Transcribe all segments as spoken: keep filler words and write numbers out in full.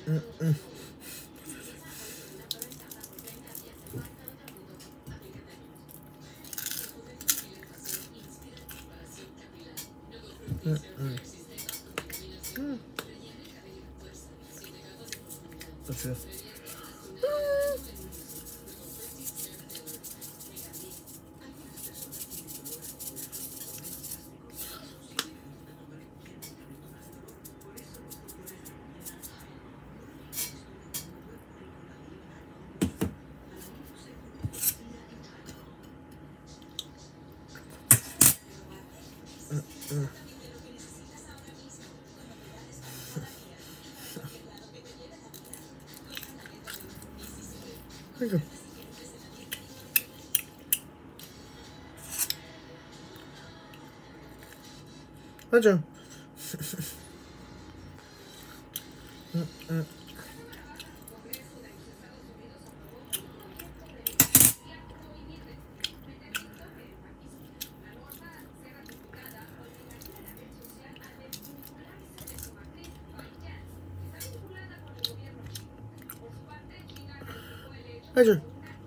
Así. Venga. Vaya. Vaya.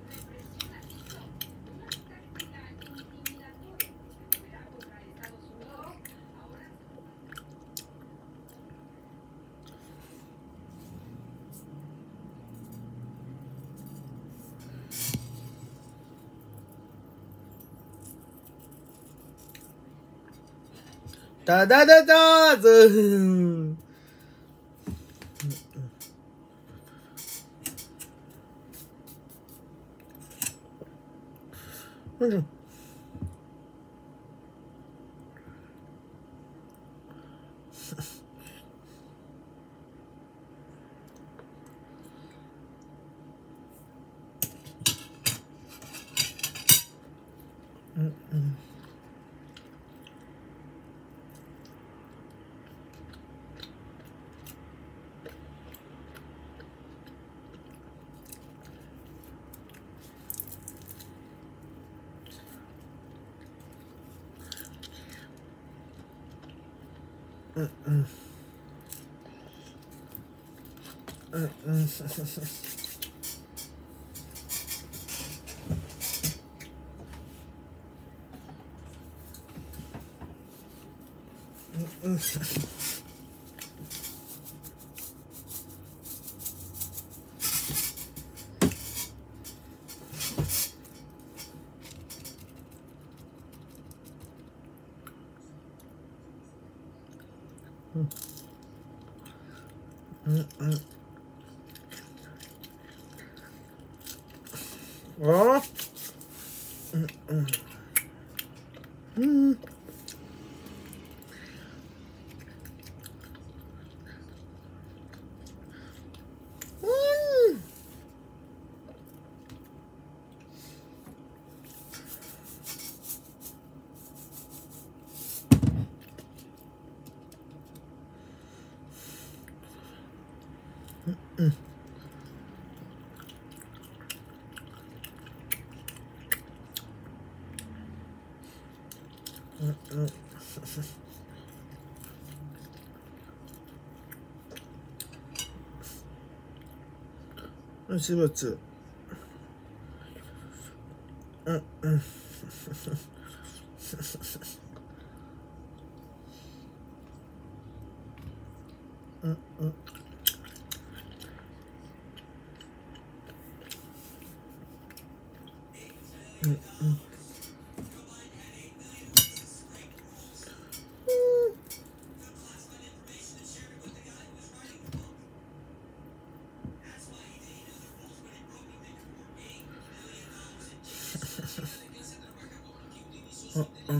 Da da da da da. Vaya. Oh. Mm.しばつ。うんうん。うんうん。うんうん。うんうん。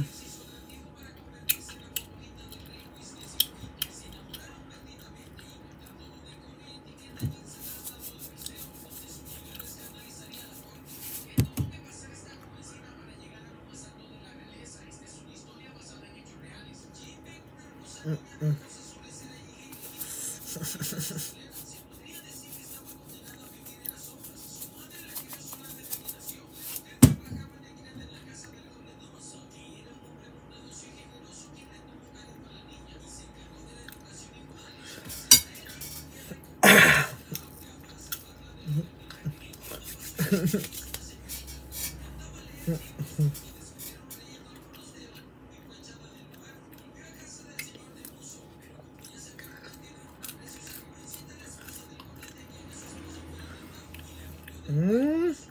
うんうん。 Mm.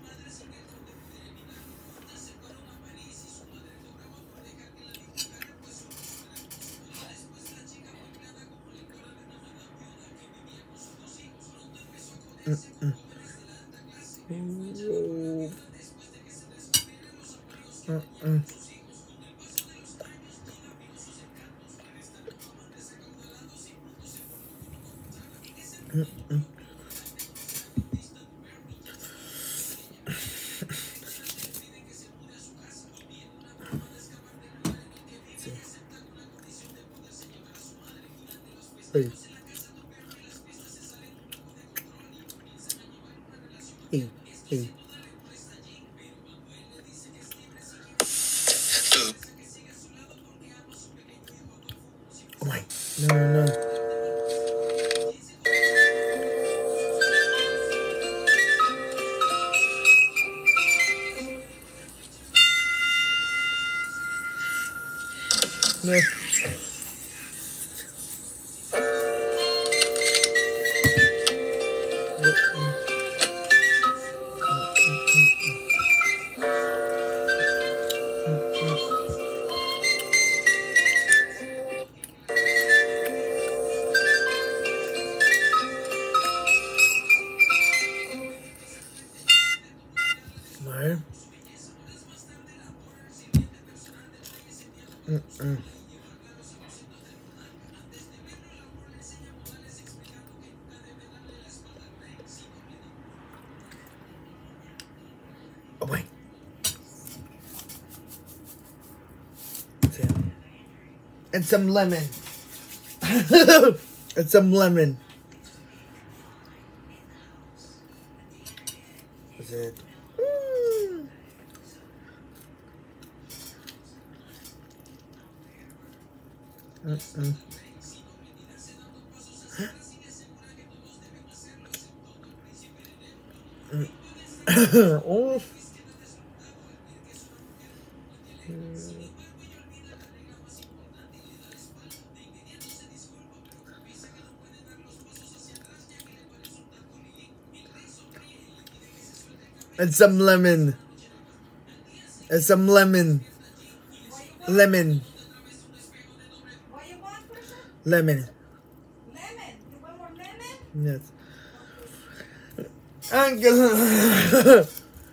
Mm, mm. Mm, mm. Mm, mm. Sí. Ey. Ey, ey. Oh my. No, no, no. No. Vale. Mm, mm. Oh my. And some lemon. And some lemon. That's it. Mm. Mm-mm. Oh. And some lemon. And some lemon. Lemon. What you want, person? Lemon. Lemon. You want more lemon? Yes. Angela.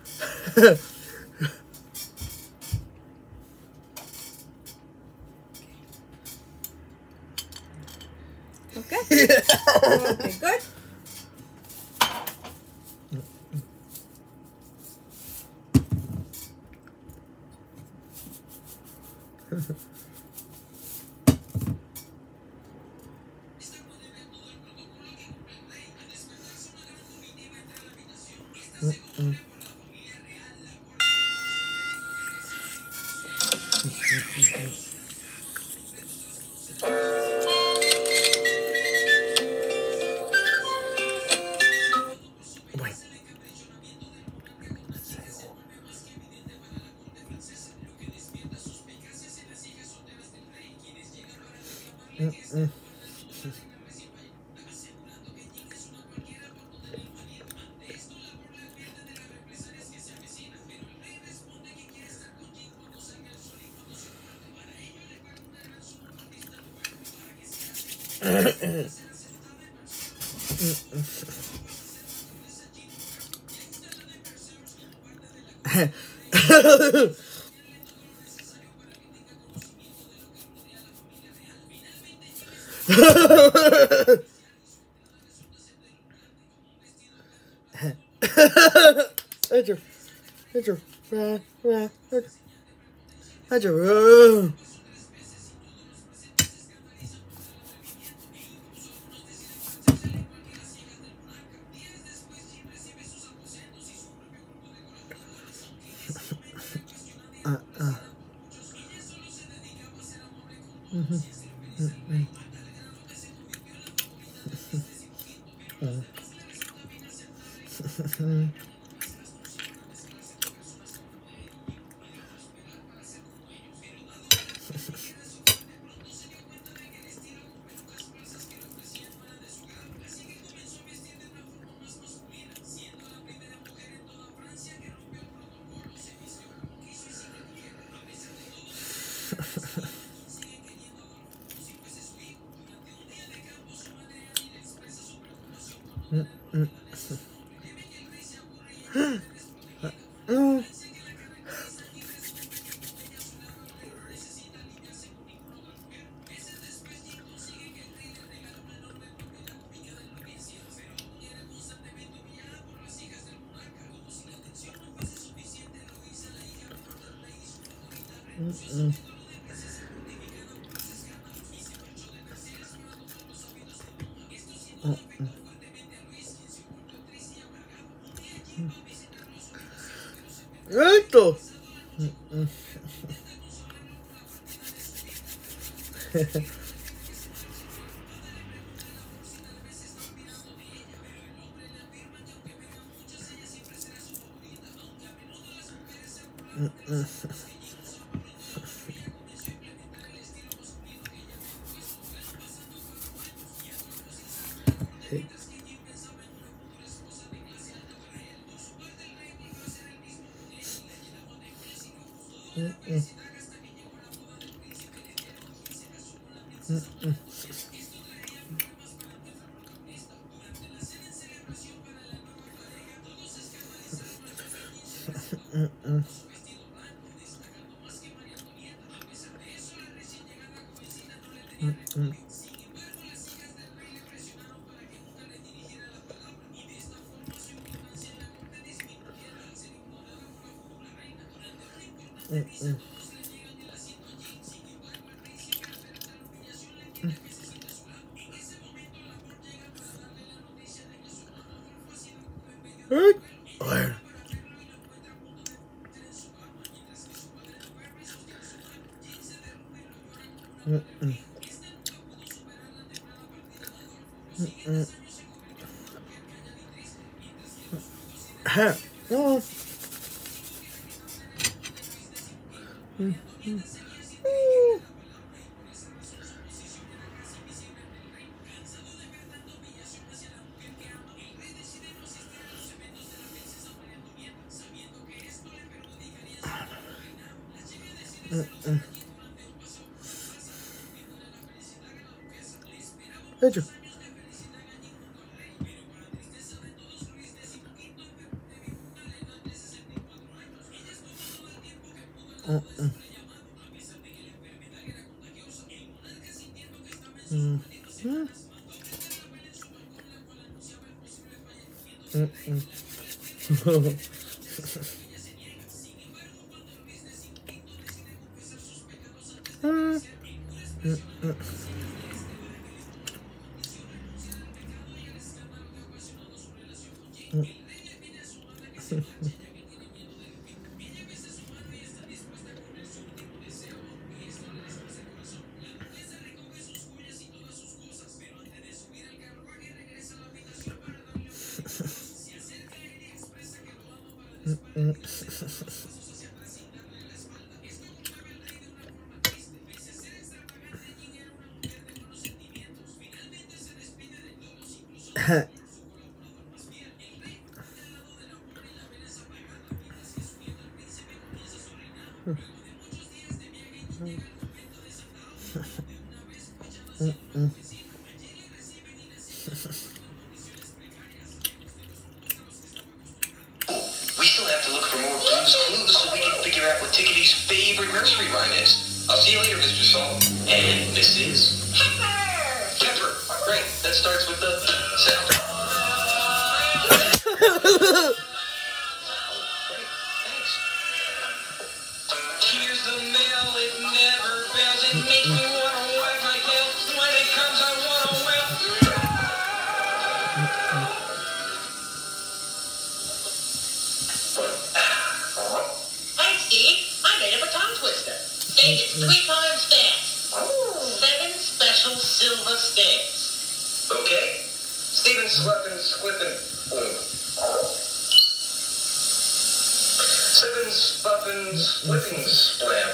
Okay. Okay, good. Mm-mm. Wait. Mm-mm. Andrew, Andrew, rah, rah, Andrew, uh. Uh, uh. Mm-hmm. Mm-hmm. Mm-hmm. Mm, mm. Mm. Mm-mm. Mm-mm. ¡Esto! Mm-mm. Mm-mm. Sí. Mm-mm. Mm-mm. Mm-mm. Mm-mm. Mm-mm. Ay. Bueno. Mm-mm. Mm-mm. Ajá. No. Mm-mm. Mm. Mm-mm. Hecho. Mm-mm. Mm. Mm. Mm-mm. Mm. Mm-mm. Mm. Mm-mm. Mm-mm. We still have to look for more Blue's Clues so we can figure out what Tickety's favorite nursery rhyme is. I'll see you later, Mister Salt. And Missus Pepper. Pepper. Great. That starts with the sound. Great. Thanks. Here's the mail. It never fails. It makes me want to wag my tail. When it comes, I want to wail. Hi, Steve. I made up a tongue twister. Say it three times fast. Seven special silver stamps. Okay. Stephen Slippin' Slippin'. Seven spuffin' slipping splam.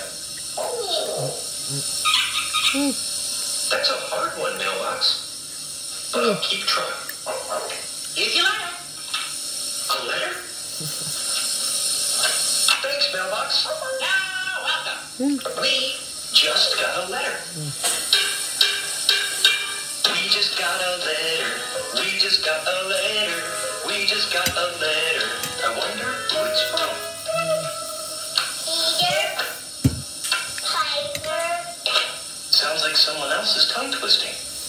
That's a hard one, Mailbox. But I'll keep trying. Here's your letter. A letter? Thanks, Mailbox. You're welcome. We just got a letter. We just got a letter. We just got a letter. We just got a letter. I wonder who it's from. Peter Piper. Sounds like someone else is tongue twisting.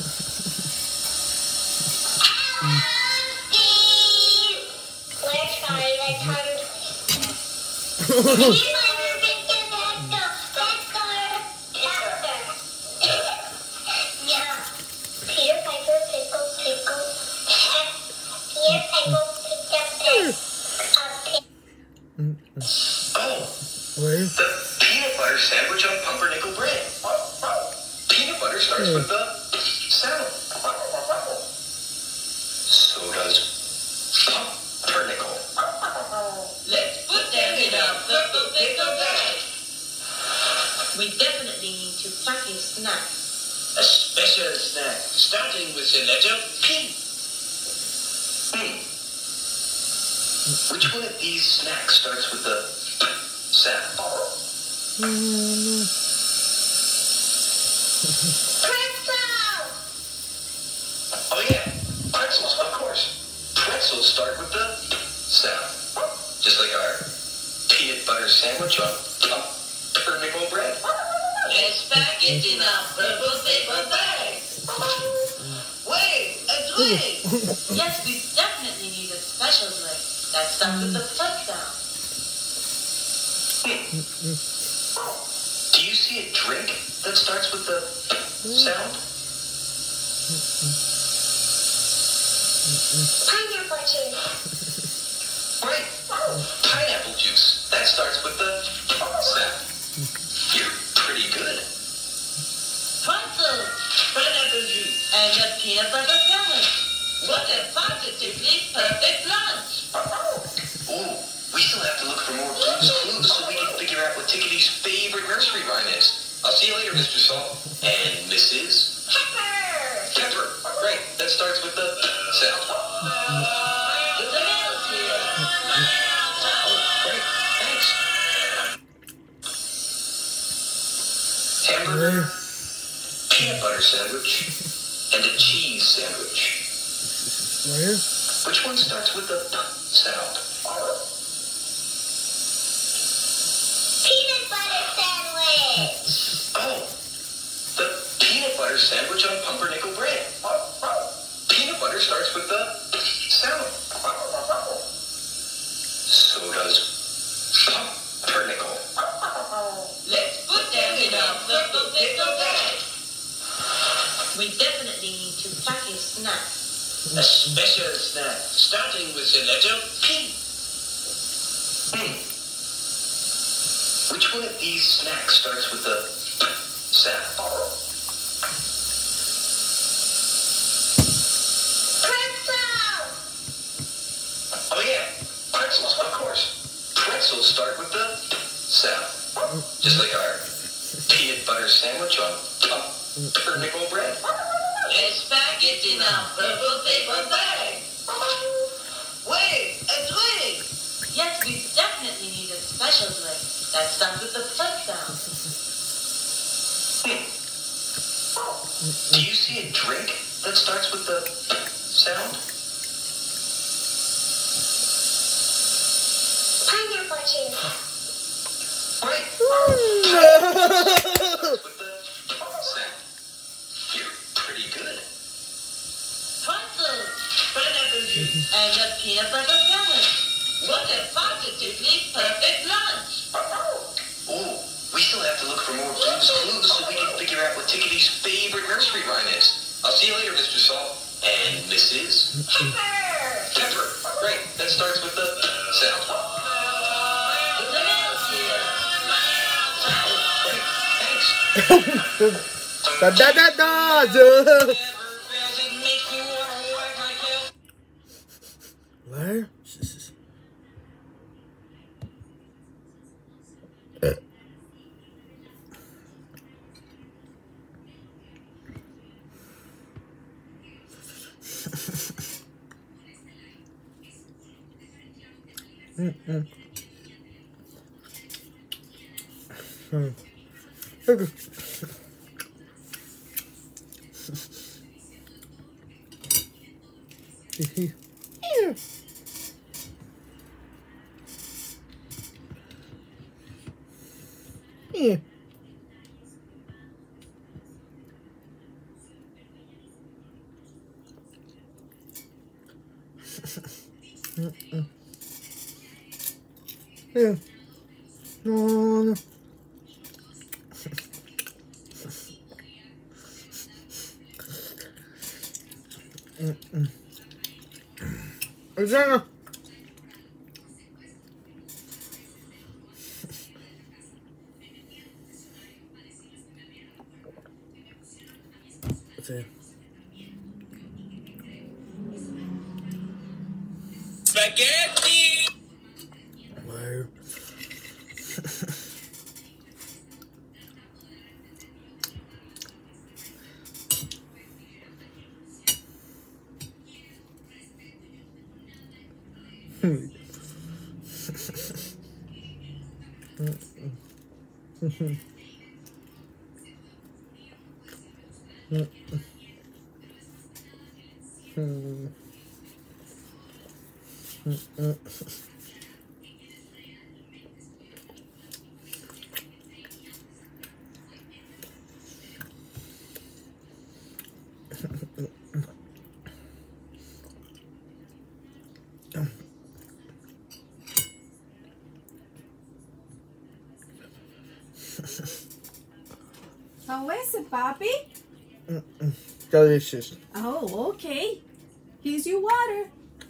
Steve. We're trying to tongue twist. Where? The peanut butter sandwich on pumpernickel bread. Peanut butter starts with the sound. So does pumpernickel. Let's put them in a pumpernickel bag. We definitely need to pack a snack. A special snack, starting with the letter P. Hmm. Which one of these snacks starts with the sound? Pretzel! Oh yeah, pretzels, of course. Pretzels start with the sound. Just like our peanut butter sandwich on pumpernickel bread. Let's pack it in a purple paper bag. Wait, a twig! Yes, we definitely need a special drink that starts with the flip sound. Do you see a drink that starts with the sound? Pineapple juice. Right. Pineapple juice. That starts with the sound. You're pretty good. Pretzel, pineapple juice, and a peanut butter sandwich. What a positively perfect lunch. Ooh, we still have to look for more Blue's Clues so we can figure out what Tickety's favorite nursery rhyme is. I'll see you later, Mister Salt. And Missus Pepper. Pepper. Great. That starts with the sound. The mail's here. Great. Thanks. Hamburger, peanut butter sandwich, and a cheese sandwich. Where? Which one starts with the p sound? Peanut butter sandwich. Oh, the peanut butter sandwich on pumpernickel bread. Peanut butter starts with the sound. So does pumpernickel. Let's put them in a purple paper bag. We definitely need to pack a snack. A special snack, starting with the letter P. Hmm. Which one of these snacks starts with the p sound? Pretzel! Oh yeah, pretzels, of course. Pretzels start with the p sound. Just like our peanut butter sandwich on pumpernickel bread. Let's pack it in a purple paper bag. Wait, a twig! Yes, we definitely need a special drink that starts with the flip sound. Do you see a drink that starts with the sound? Pineapple juice. Right. With the sound. You're pretty good. Pretzel, pineapple juice, and a peanut butter sandwich. What a positively perfect lunch. Ooh, we still have to look for more Blue's Clues so we can figure out what Tickety's favorite nursery rhyme is. I'll see you later, Mister Salt. And Missus Pepper. Pepper. Great. That starts with the sound. The mail's here. Great. Thanks. Da da da da. duh. Where? Mm-mm. Hmm. Okay. Yeah. Yeah. No, no. Mm-mm. Exacto. Sí. Spaghetti! Wow. How is it, Papi? Delicious. Oh, okay. Here's your water.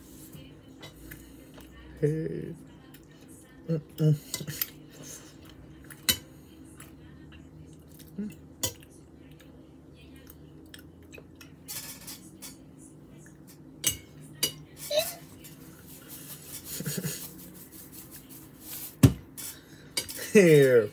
Hey. Mm-mm. Here.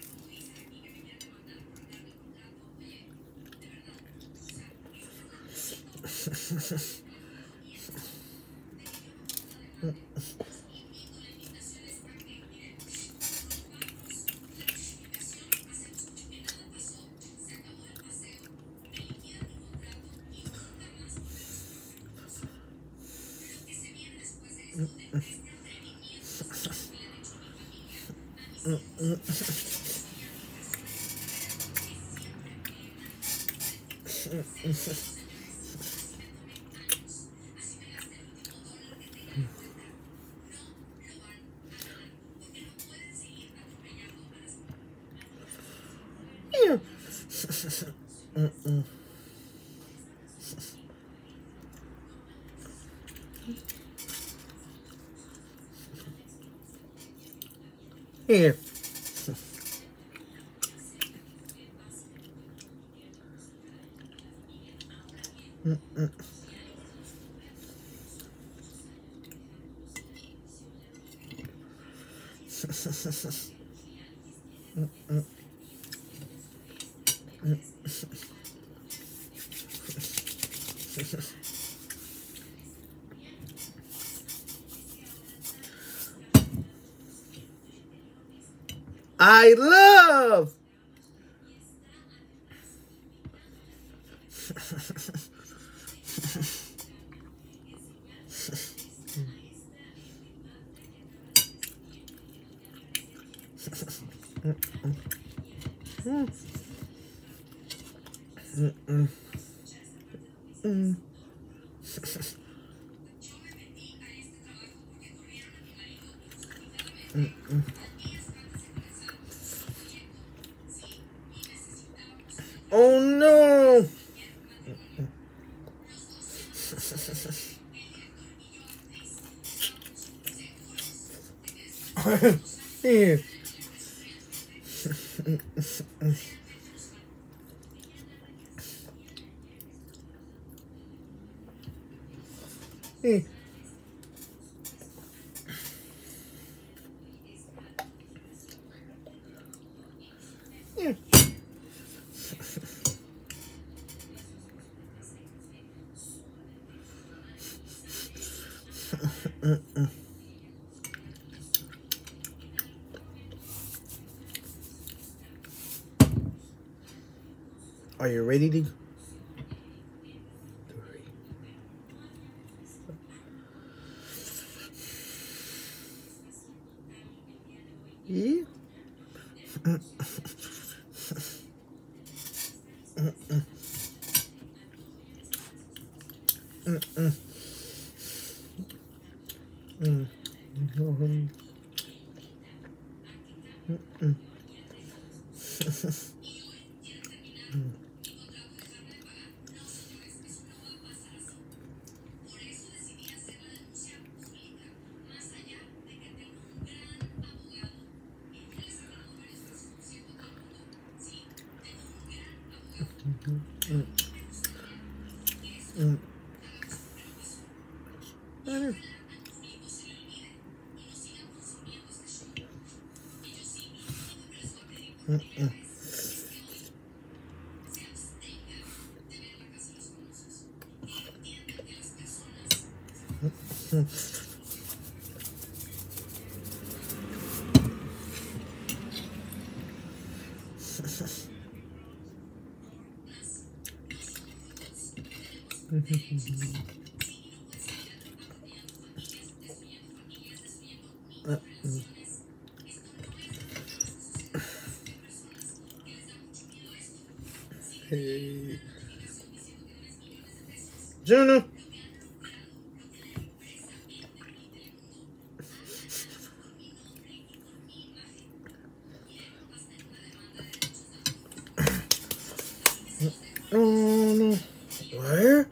Here. Mm-mm. Here. Mm-mm. Mm-mm. I love. Mm-mm. Mm-mm. Mm. Mm-mm. Oh no! Here. Here. Here. Mm-mm. Are you ready to? E? Mm-mm. Mm. Mm. Mm. Mm. Mm. Mm-mm. Hey. Juno. Oh no. Where?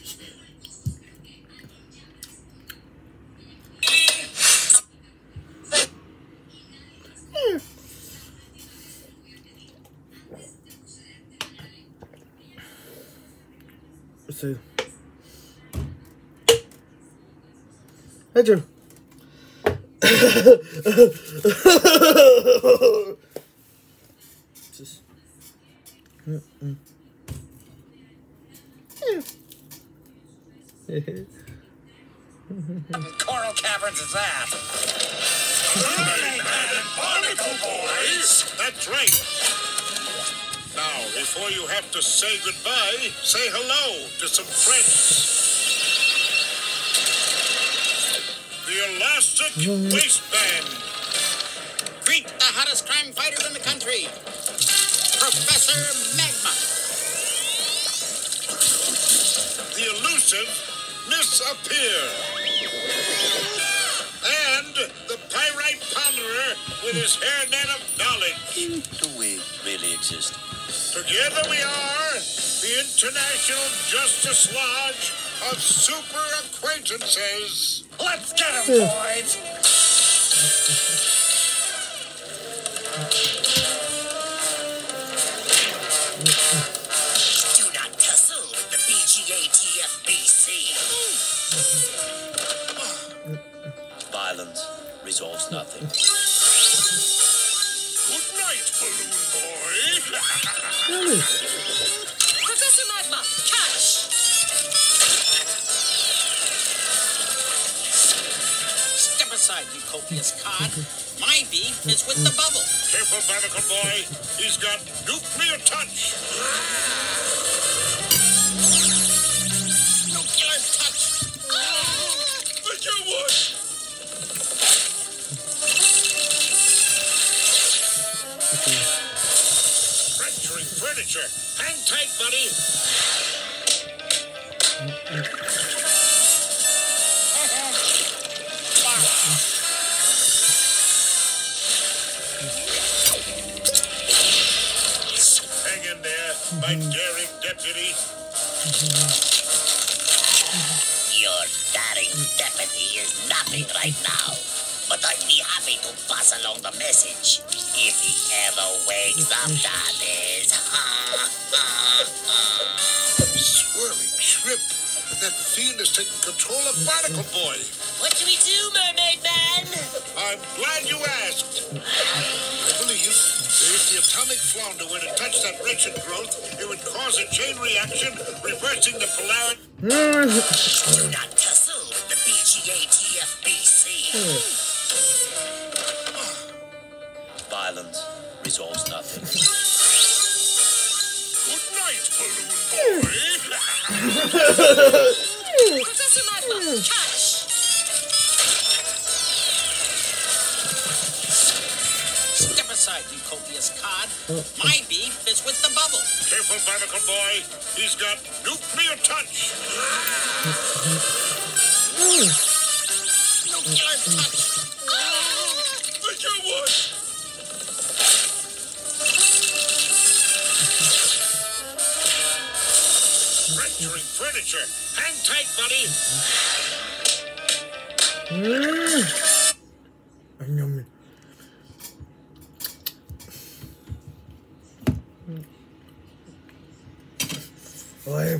Let's see. Hey, Joe. Just. Mm-mm. Coral Caverns is that? Barnacle Boys! That's right. Now, before you have to say goodbye, say hello to some friends. The Elastic Waistband. Greet the hottest crime fighter in the country, Professor Magma. The elusive Miss Appear. And the Pyrite Ponderer with his hairnet of knowledge. Do we really exist? Together we are the International Justice Lodge of Super Acquaintances. Let's get 'em, boys! Do not tussle with the B G A T F B C. Violence resolves nothing. Good night, Balloon Boy. Professor Magma, catch! Step aside, you copious cod. My beam is with the bubble. Careful, Barnacle Boy. He's got nuclear touch. Nuclear touch. But you would. Fracturing furniture. Hang tight, buddy. Hang in there, my daring deputy. Your daring deputy is nothing right now, but I'd be happy to pass along the message if he ever wakes up, that is. Swirling shrimp. That fiend has taken control of Barnacle Boy. What do we do, Mermaid Man? I'm glad you asked. I believe if the atomic flounder were to touch that wretched growth, it would cause a chain reaction, reversing the polarity. Do not tussle with the B G A T F B C. Violence resolves nothing. Good night, Balloon Boy. Professor Magma, catch! outside, you copious cod. My beef is with the bubble. Careful, Barnacle Boy. He's got nuclear touch. Nuclear touch. But you would. Fracturing furniture. Hang tight, buddy. Yummy. Oi.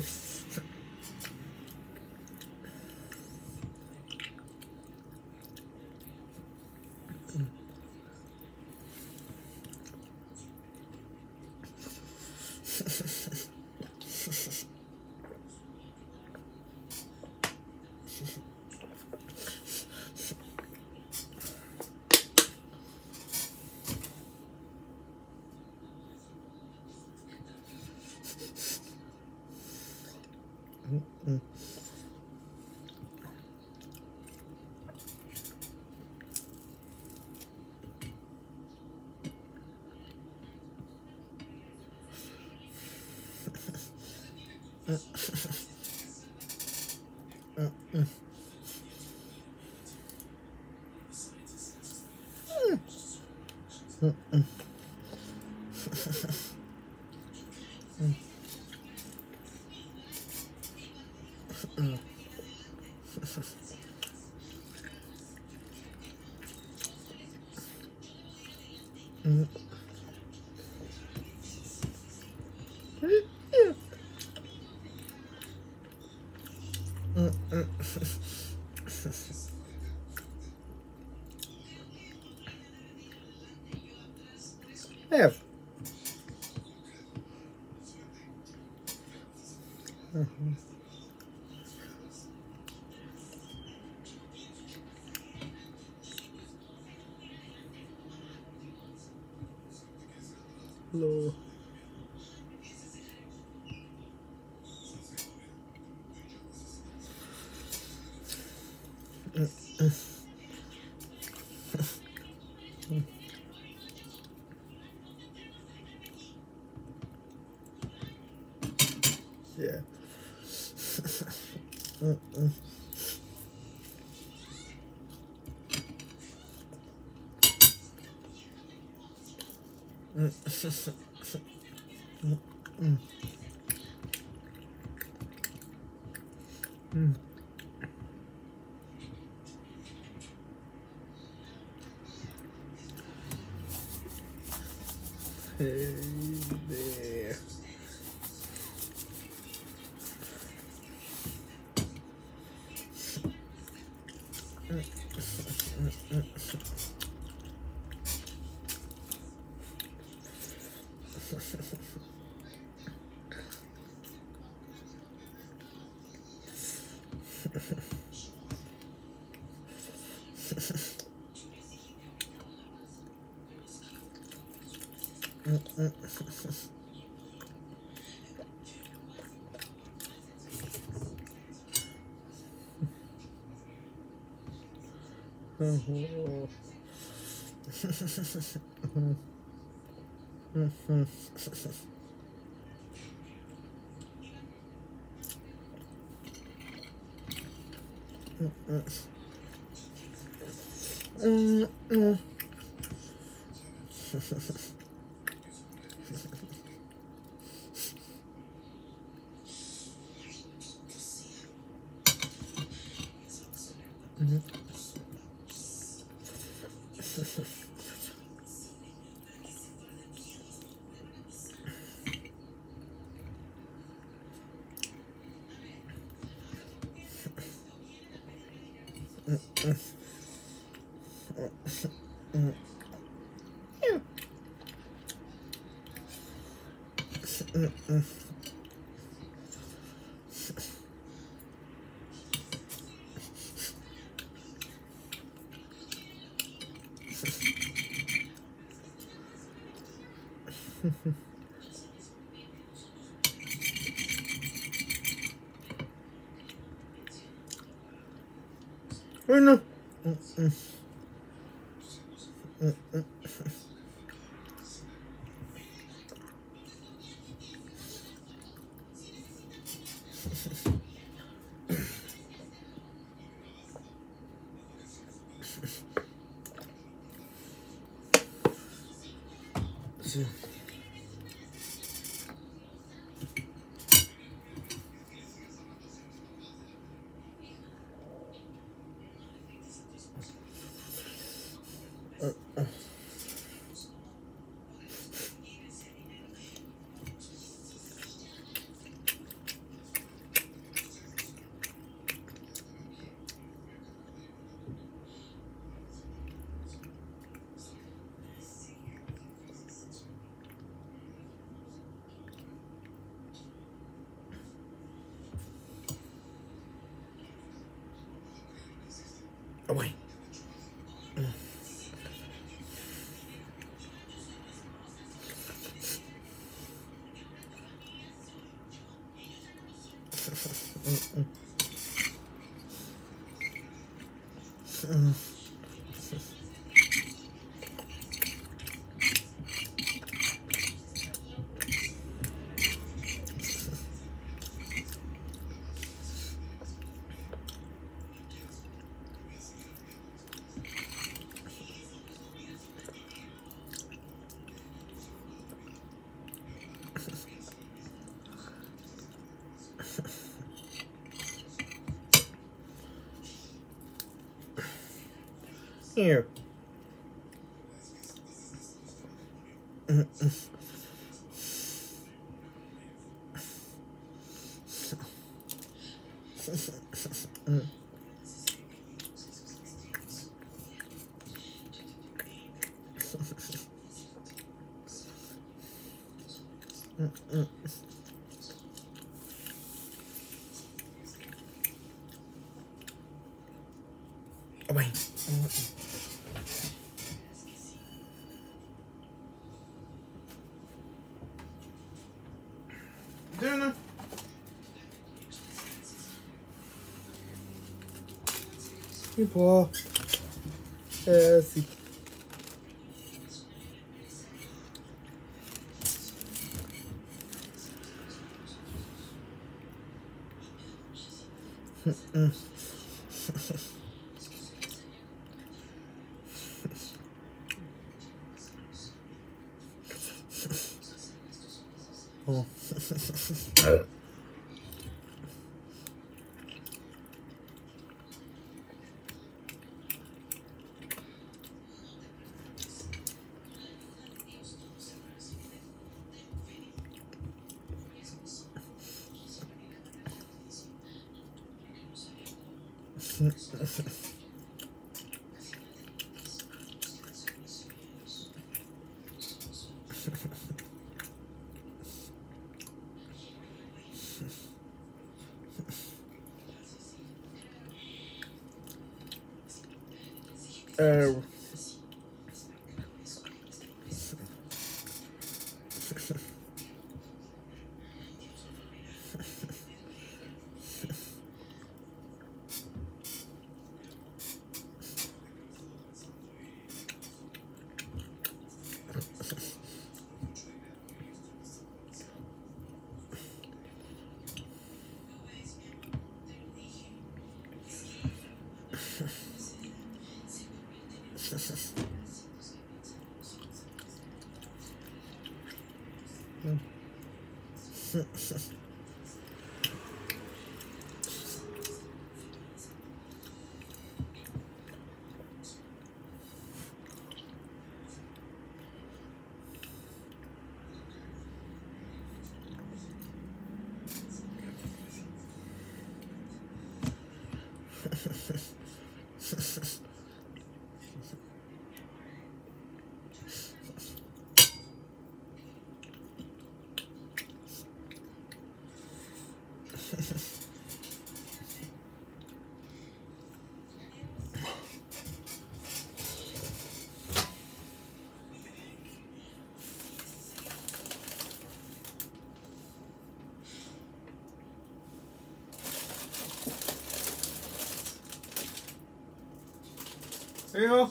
Have. Hello. Yeah. Mm-mm. Mm. Mm. Mm. Hey there. Oh. Mm-mm. Oh no. Mm-mm. Mm-mm. two. Uh, uh. Away. Mm. Mm-mm. Mm. Here. Mm-mm. Mm. Mm-mm. Away. Mm-mm. Dinner. E pô. É assim. Hum. Oh. Oh. Here.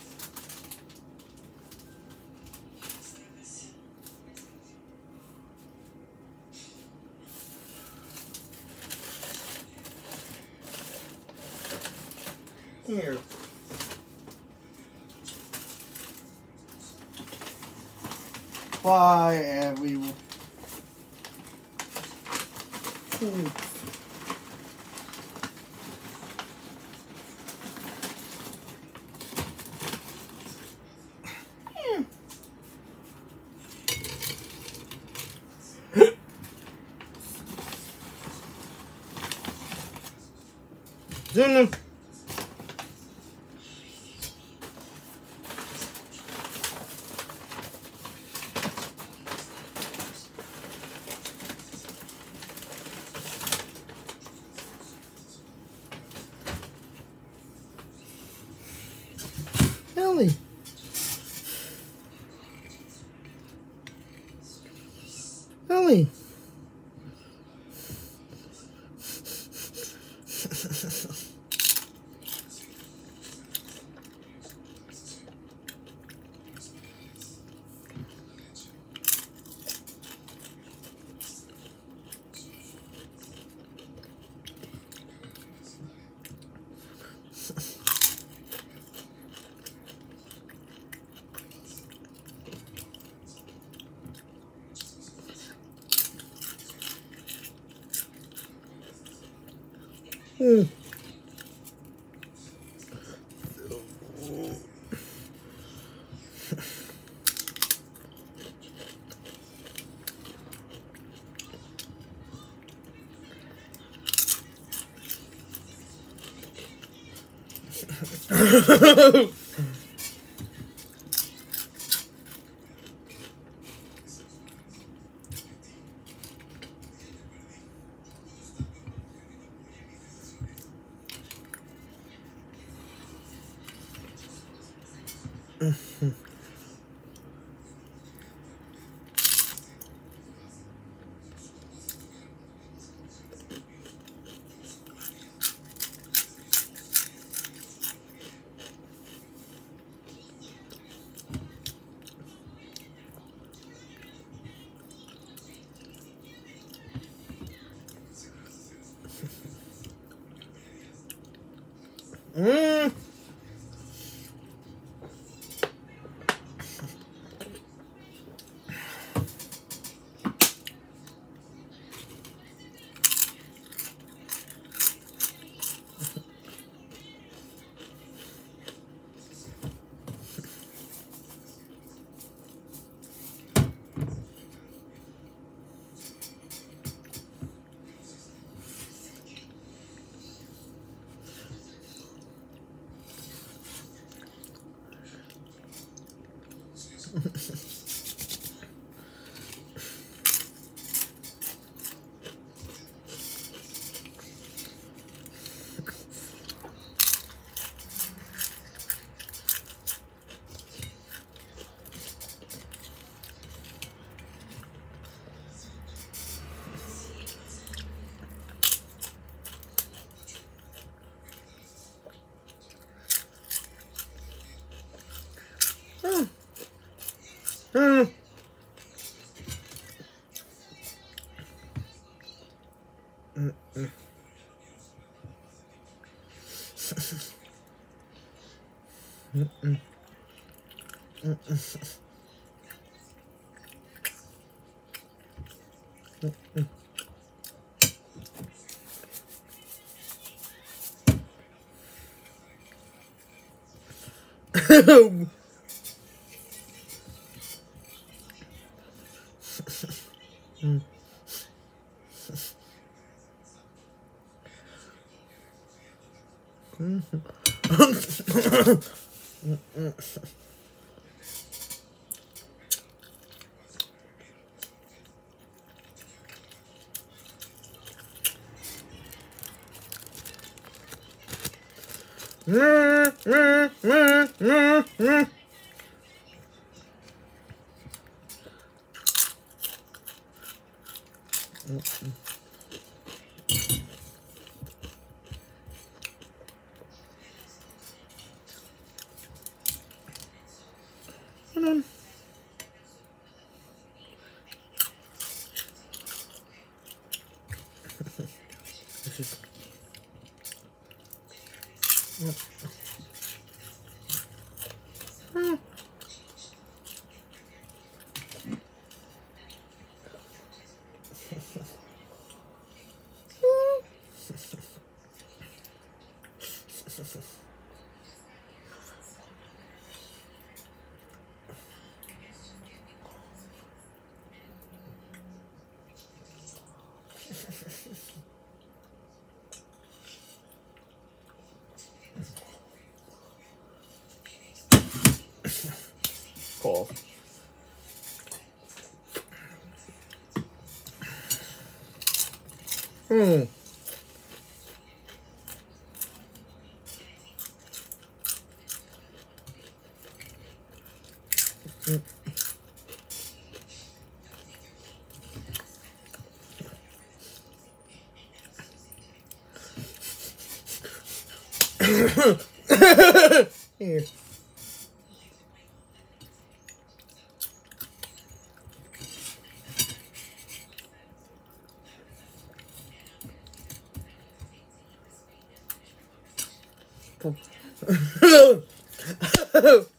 Here. fly and we will. Ooh. Zulu. Ellie. Ellie. Mm. Mm. Mm. Mm. Mm. Mm. Mm. Mm. Mm. Mm. Mm. Cool. Hmm. Here. Come.